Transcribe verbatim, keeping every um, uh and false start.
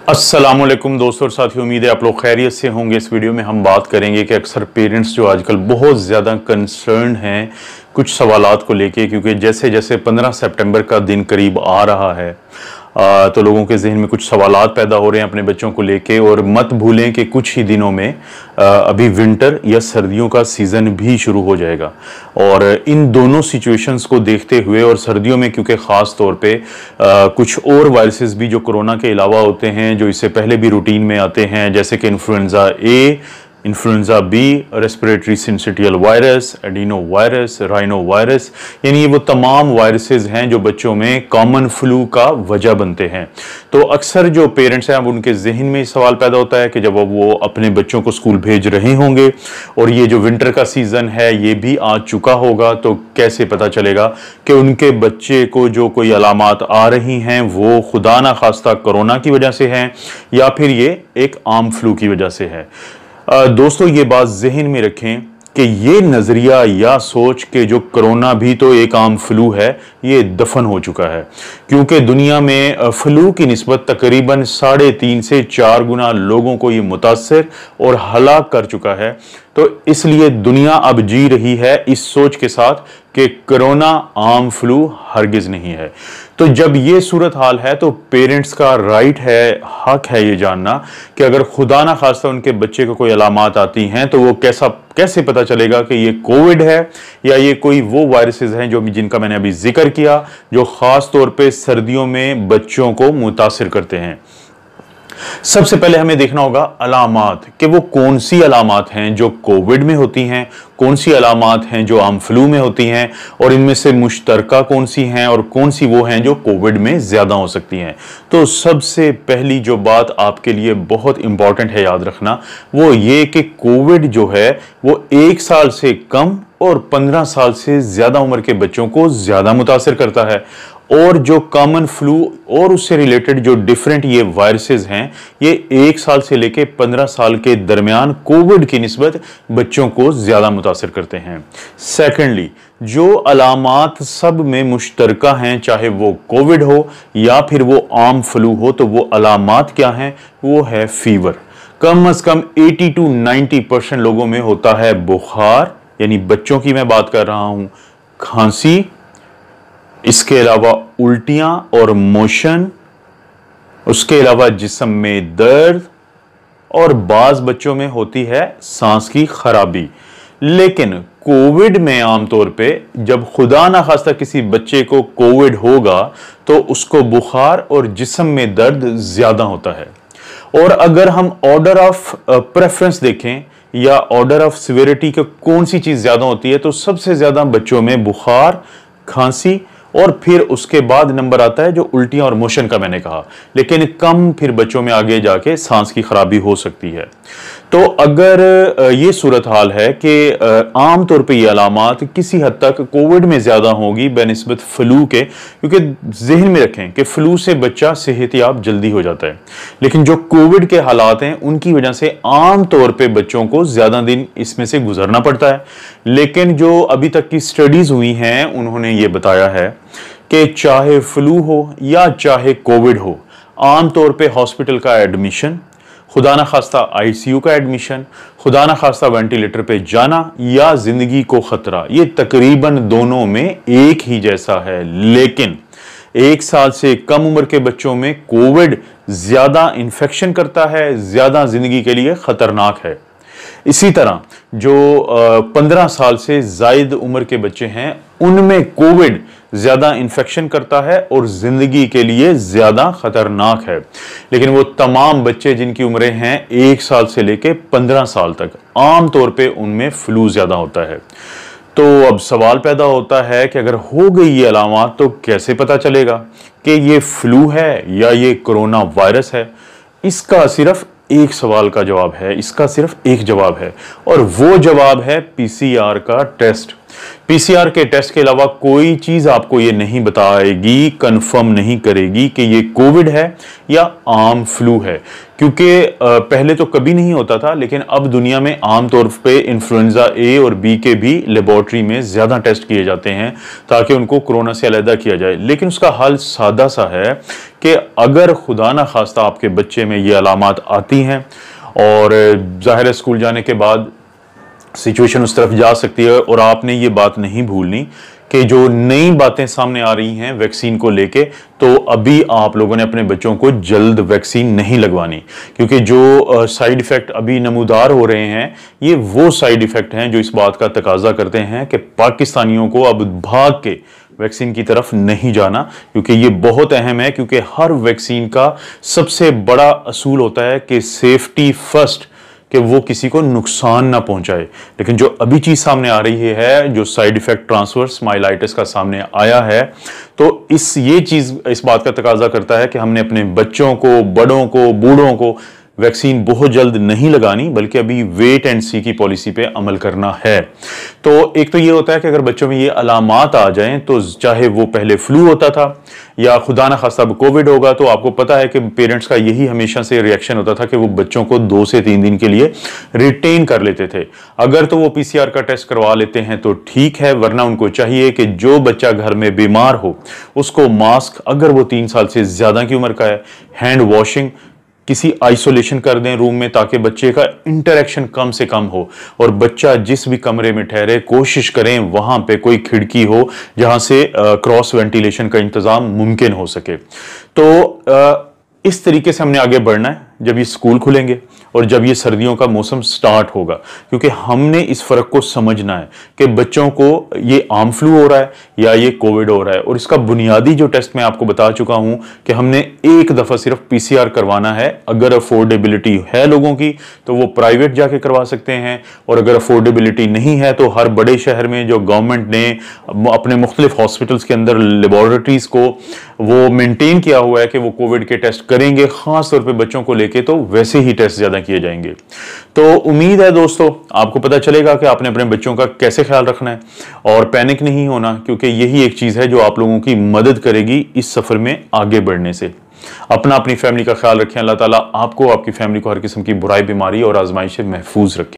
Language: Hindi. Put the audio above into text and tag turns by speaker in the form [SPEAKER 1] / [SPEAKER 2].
[SPEAKER 1] अस्सलामुअलैकुम दोस्तों और साथियों, उम्मीद है आप लोग खैरियत से होंगे। इस वीडियो में हम बात करेंगे कि अक्सर पेरेंट्स जो आजकल बहुत ज़्यादा कंसर्न हैं कुछ सवालात को लेके, क्योंकि जैसे जैसे पंद्रह सितंबर का दिन करीब आ रहा है आ, तो लोगों के जहन में कुछ सवालात पैदा हो रहे हैं अपने बच्चों को लेके। और मत भूलें कि कुछ ही दिनों में आ, अभी विंटर या सर्दियों का सीज़न भी शुरू हो जाएगा। और इन दोनों सिचुएशंस को देखते हुए, और सर्दियों में क्योंकि ख़ास तौर पे आ, कुछ और वायरसेस भी जो कोरोना के अलावा होते हैं, जो इससे पहले भी रूटीन में आते हैं, जैसे कि influenza A, influenza B, respiratory syncytial virus, adenovirus, rhinovirus, यानी ये वो तमाम वायरसेस हैं जो बच्चों में कॉमन फ्लू का वजह बनते हैं। तो अक्सर जो पेरेंट्स हैं अब उनके जहन में सवाल पैदा होता है कि जब अब वो अपने बच्चों को स्कूल भेज रहे होंगे और ये जो विंटर का सीज़न है ये भी आ चुका होगा, तो कैसे पता चलेगा कि उनके बच्चे को जो कोई अलामात आ रही हैं वो खुदा ना खास्ता कोरोना की वजह से हैं या फिर ये एक आम फ्लू की वजह से है। आ, दोस्तों ये बात जहन में रखें कि ये नज़रिया या सोच के जो कोरोना भी तो एक आम फ्लू है, ये दफन हो चुका है, क्योंकि दुनिया में फ्लू की निस्बत तकरीबन साढ़े तीन से चार गुना लोगों को ये मुतासर और हलाक कर चुका है। तो इसलिए दुनिया अब जी रही है इस सोच के साथ कि कोरोना आम फ्लू हरगिज नहीं है। तो जब ये सूरत हाल है तो पेरेंट्स का राइट है, हक है ये जानना कि अगर खुदा ना खास्ता उनके बच्चे को कोई अलामात आती हैं तो वो कैसा कैसे पता चलेगा कि ये कोविड है या ये कोई वो वायरसेस हैं जो जिनका मैंने अभी जिक्र किया, जो खास तौर पे सर्दियों में बच्चों को मुतासिर करते हैं। सबसे पहले हमें देखना होगा अलामात, कि वो कौन सी अलामात हैं जो कोविड में होती हैं, कौन सी अलामात हैं जो आम फ्लू में होती हैं, और इनमें से मुश्तरका कौन सी हैं और कौन सी वो हैं जो कोविड में ज्यादा हो सकती हैं। तो सबसे पहली जो बात आपके लिए बहुत इंपॉर्टेंट है याद रखना, वो ये कि कोविड जो है वो एक साल से कम और पंद्रह साल से ज्यादा उम्र के बच्चों को ज्यादा मुतासिर करता है। और जो कॉमन फ्लू और उससे रिलेटेड जो डिफरेंट ये वायरसेस हैं, ये एक साल से लेके पंद्रह साल के दरमियान कोविड की निस्बत बच्चों को ज्यादा मुतासिर करते हैं। सेकेंडली, जो अलामात सब में मुश्तरका हैं, चाहे वो कोविड हो या फिर वो आम फ्लू हो, तो वो अलामात क्या हैं? वो है फीवर। कम अज कम अस्सी टू नब्बे परसेंट लोगों में होता है बुखार, यानी बच्चों की मैं बात कर रहा हूं, खांसी, इसके अलावा उल्टियां और मोशन, उसके अलावा जिस्म में दर्द, और बाज बच्चों में होती है सांस की खराबी। लेकिन कोविड में आमतौर पे जब खुदा ना खास्ता किसी बच्चे को कोविड होगा तो उसको बुखार और जिस्म में दर्द ज्यादा होता है। और अगर हम ऑर्डर ऑफ प्रेफरेंस देखें या ऑर्डर ऑफ सिवियरिटी के कौन सी चीज ज्यादा होती है, तो सबसे ज्यादा बच्चों में बुखार, खांसी, और फिर उसके बाद नंबर आता है जो उल्टियां और मोशन का मैंने कहा। लेकिन कम फिर बच्चों में आगे जाके सांस की खराबी हो सकती है। तो अगर ये सूरत हाल है कि आम तौर पे ये अलामात किसी हद तक कोविड में ज्यादा होगी बेनिस्बत फ्लू के, क्योंकि जहन में रखें कि फ्लू से बच्चा सेहतयाब जल्दी हो जाता है, लेकिन जो कोविड के हालात हैं उनकी वजह से आम तौर पे बच्चों को ज्यादा दिन इसमें से गुजरना पड़ता है। लेकिन जो अभी तक की स्टडीज हुई हैं उन्होंने ये बताया है कि चाहे फ्लू हो या चाहे कोविड हो, आमतौर पे हॉस्पिटल का एडमिशन, खुदा ना खास्ता आईसीयू का एडमिशन, खुदा ना खास्ता वेंटिलेटर पे जाना या जिंदगी को खतरा, ये तकरीबन दोनों में एक ही जैसा है। लेकिन एक साल से कम उम्र के बच्चों में कोविड ज्यादा इंफेक्शन करता है, ज्यादा जिंदगी के लिए खतरनाक है। इसी तरह जो पंद्रह साल से जायद उम्र के बच्चे हैं उनमें कोविड ज्यादा इंफेक्शन करता है और जिंदगी के लिए ज्यादा खतरनाक है। लेकिन वो तमाम बच्चे जिनकी उम्रें हैं एक साल से लेके पंद्रह साल तक, आम तौर पे उनमें फ्लू ज्यादा होता है। तो अब सवाल पैदा होता है कि अगर हो गई ये अलामात तो कैसे पता चलेगा कि ये फ्लू है या ये कोरोना वायरस है? इसका सिर्फ एक सवाल का जवाब है, इसका सिर्फ एक जवाब है, और वो जवाब है पीसीआर का टेस्ट। पीसीआर के टेस्ट के अलावा कोई चीज आपको ये नहीं बताएगी, कंफर्म नहीं करेगी कि ये कोविड है या आम फ्लू है, क्योंकि पहले तो कभी नहीं होता था, लेकिन अब दुनिया में आमतौर पे इन्फ्लुएंजा ए और बी के भी लेबोरेटरी में ज्यादा टेस्ट किए जाते हैं ताकि उनको कोरोना से अलहदा किया जाए। लेकिन उसका हल सादा सा है कि अगर खुदा ना खास्ता आपके बच्चे में ये अलामात आती हैं और ज़ाहिर है स्कूल जाने के बाद सिचुएशन उस तरफ जा सकती है, और आपने ये बात नहीं भूलनी कि जो नई बातें सामने आ रही हैं वैक्सीन को लेके, तो अभी आप लोगों ने अपने बच्चों को जल्द वैक्सीन नहीं लगवानी, क्योंकि जो साइड इफ़ेक्ट अभी नमूदार हो रहे हैं ये वो साइड इफ़ेक्ट हैं जो इस बात का तकाजा करते हैं कि पाकिस्तानियों को अब भाग के वैक्सीन की तरफ नहीं जाना, क्योंकि ये बहुत अहम है। क्योंकि हर वैक्सीन का सबसे बड़ा असूल होता है कि सेफ्टी फर्स्ट, कि वो किसी को नुकसान ना पहुंचाए। लेकिन जो अभी चीज सामने आ रही है, जो साइड इफेक्ट ट्रांसवर्स माइलाइटिस का सामने आया है, तो इस ये चीज इस बात का तकाजा करता है कि हमने अपने बच्चों को, बड़ों को, बूढ़ों को वैक्सीन बहुत जल्द नहीं लगानी, बल्कि अभी वेट एंड सी की पॉलिसी पे अमल करना है। तो एक तो ये होता है कि अगर बच्चों में ये अलामात आ जाएं, तो चाहे वो पहले फ्लू होता था या खुदा ना खास्ता कोविड होगा, तो आपको पता है कि पेरेंट्स का यही हमेशा से रिएक्शन होता था कि वो बच्चों को दो से तीन दिन के लिए रिटेन कर लेते थे। अगर तो वो पीसीआर का टेस्ट करवा लेते हैं तो ठीक है, वरना उनको चाहिए कि जो बच्चा घर में बीमार हो उसको मास्क, अगर वो तीन साल से ज्यादा की उम्र का है, हैंड वॉशिंग, किसी आइसोलेशन कर दें रूम में, ताकि बच्चे का इंटरेक्शन कम से कम हो। और बच्चा जिस भी कमरे में ठहरे, कोशिश करें वहां पे कोई खिड़की हो जहां से क्रॉस वेंटिलेशन का इंतजाम मुमकिन हो सके। तो आ, इस तरीके से हमने आगे बढ़ना है जब ये स्कूल खुलेंगे और जब ये सर्दियों का मौसम स्टार्ट होगा, क्योंकि हमने इस फर्क को समझना है कि बच्चों को ये आम फ्लू हो रहा है या ये कोविड हो रहा है। और इसका बुनियादी जो टेस्ट मैं आपको बता चुका हूं कि हमने एक दफा सिर्फ पीसीआर करवाना है। अगर अफोर्डेबिलिटी है लोगों की तो वो प्राइवेट जाके करवा सकते हैं, और अगर अफोर्डेबिलिटी नहीं है तो हर बड़े शहर में जो गवर्नमेंट ने अपने मुख्तलिफ हॉस्पिटल्स के अंदर लेबोरेटरीज को वो मेंटेन किया हुआ है कि वो कोविड के टेस्ट करेंगे, खास तौर पर बच्चों को लेके, तो वैसे ही टेस्ट ज्यादा किए जाएंगे। तो उम्मीद है दोस्तों आपको पता चलेगा कि आपने अपने बच्चों का कैसे ख्याल रखना है, और पैनिक नहीं होना, क्योंकि यही एक चीज है जो आप लोगों की मदद करेगी इस सफर में आगे बढ़ने से। अपना अपनी फैमिली का ख्याल रखें। अल्लाह ताला आपको, आपकी फैमिली को हर किस्म की बुराई, बीमारी और आजमाइश से महफूज रखे।